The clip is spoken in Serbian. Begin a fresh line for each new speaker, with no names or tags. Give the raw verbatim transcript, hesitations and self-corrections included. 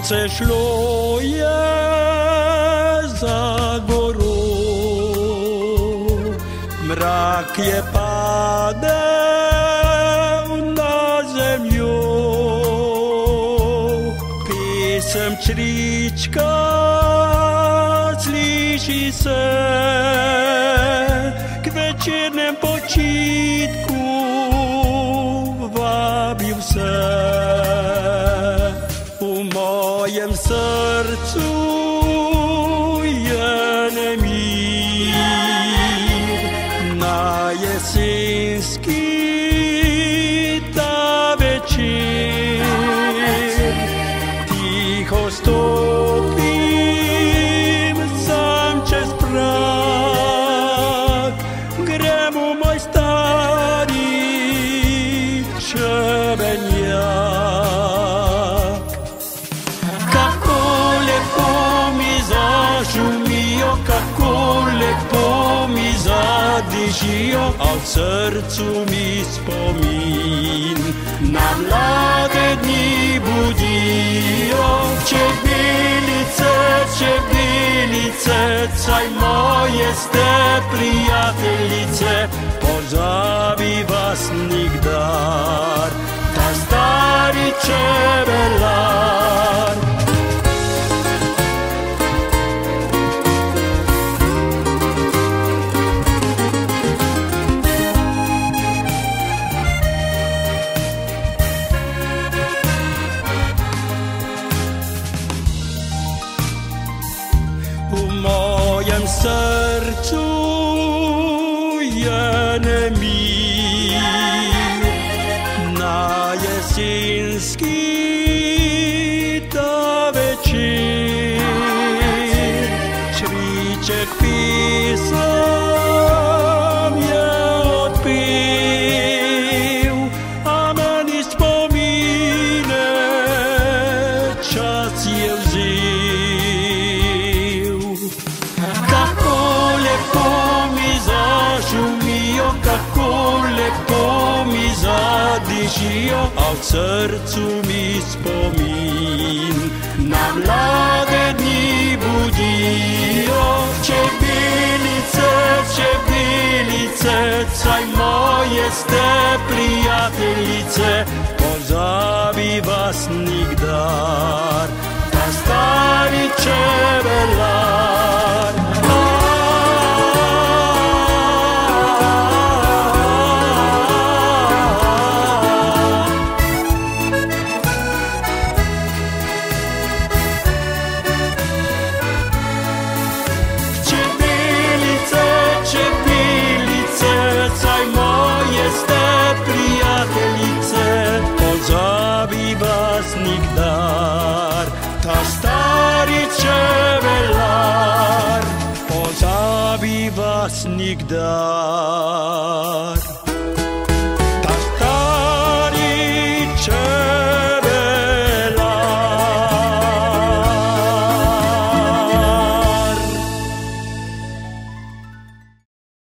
Słońce szluje za górą, mrak je pade na ziemię. Pisem črička slyší se k večernem počítku, vábím se. U mojem srdcu je nemír na jesenský ta večer. Ticho stoupím sám čes prah, kde mu můj starý šebeňák. Kako lepo mi zadišijo, a v srcu mi spomin na mlade dni budijo. Čebelice, čebelice, saj moje ste prijateljice, pozabi vas nikdar, ta stari čebelar. U mojem srcu je nemír na jesenský ta večer. Čríček písem je odpív a meni vzpomíne čas je vzít. Kako lepo mi zadišijo, a v srcu mi spomin na mlade dni budijo. Čebelice, čebelice, saj moje ste prijateljice, pozabi vas nikdar, ta stari čebelar. Pozabi vas nikdar, ta stari čebelar, pozabi vas nikdar.